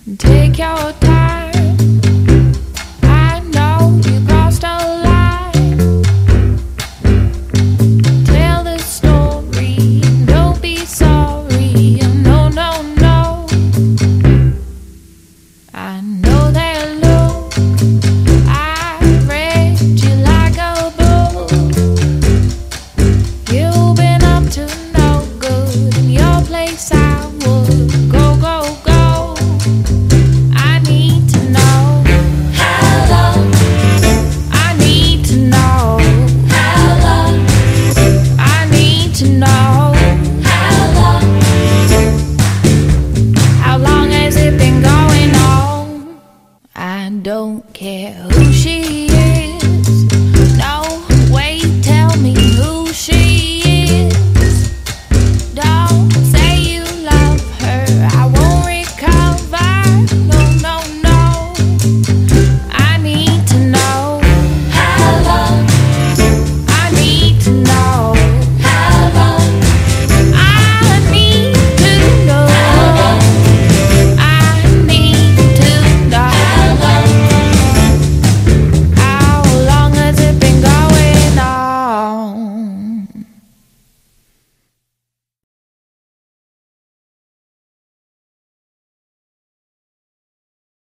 Take your time. I know you crossed a line. Tell the story. Don't be sorry. No, no, no. I know that look. I read you like a book. You've been up to no good. In your place I would go, go, go. I need to know how long. I need to know how long. I need to know how long. How long has it been going on? I don't care who she